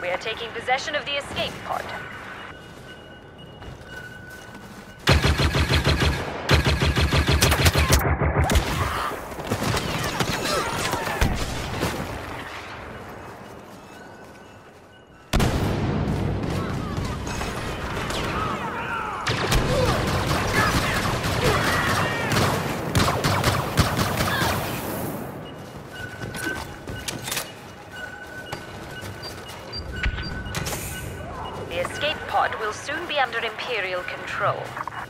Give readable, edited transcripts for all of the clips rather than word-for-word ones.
We are taking possession of the escape pod. The escape pod will soon be under Imperial control.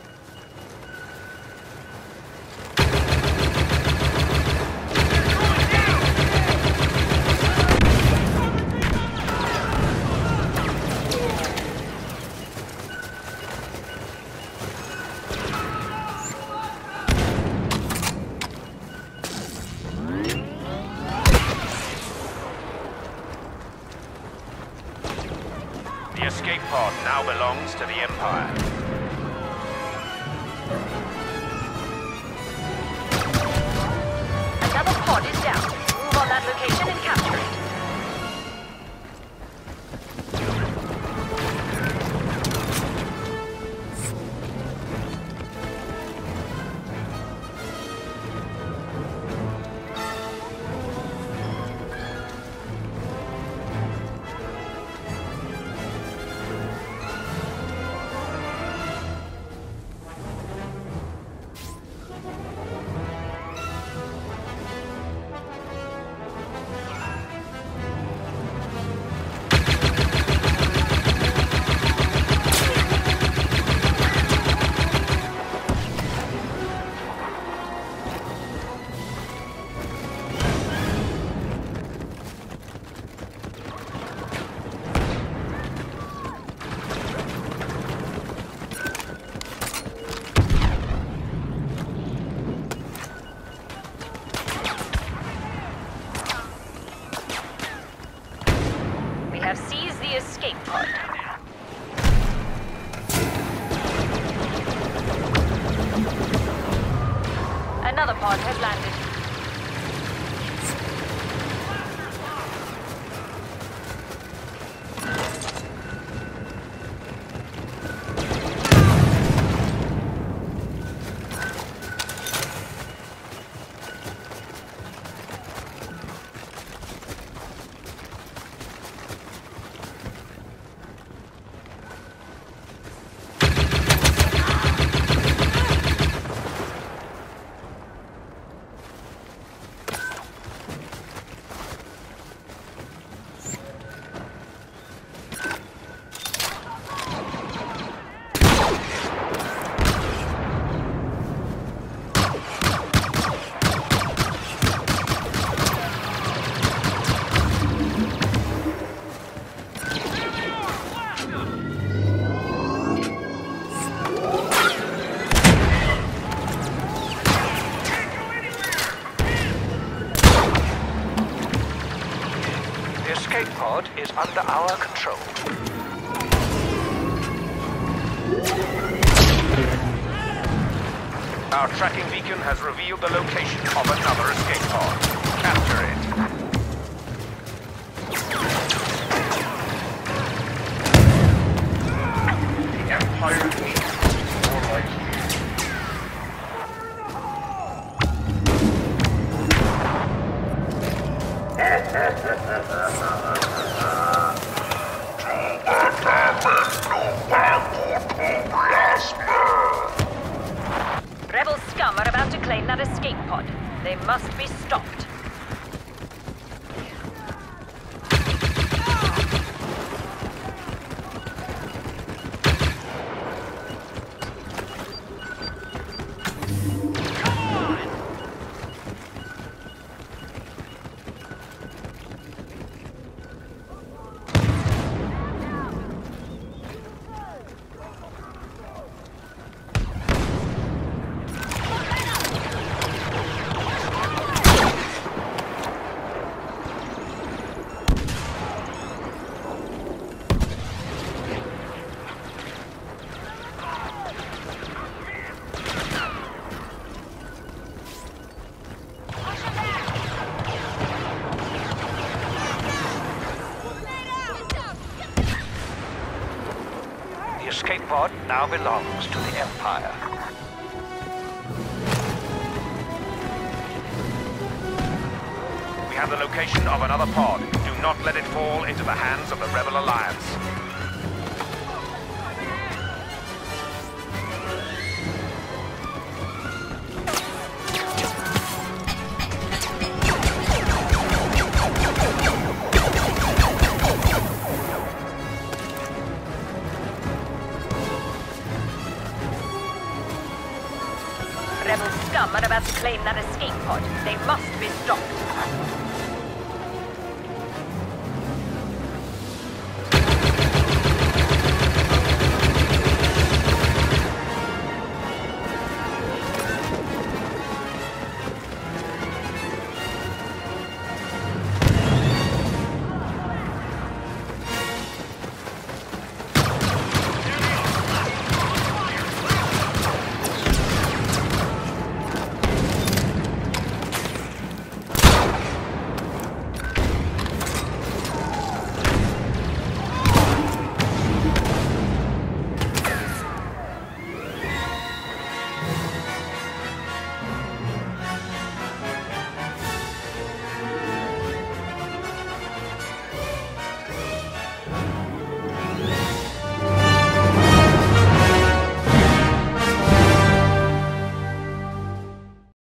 The escape pod now belongs to the Empire. Another pod is down. Move on that location and capture it. We have seized the escape pod. Another pod has landed. The escape pod is under our control. Our tracking beacon has revealed the location of another escape pod. Capture it. The Empire needs more like you. Rebel scum are about to claim that escape pod. They must be stopped. escape pod now belongs to the Empire. We have the location of another pod. Do not let it fall into the hands of the Rebel Alliance. Rebel scum are about to claim that escape pod. They must be stopped.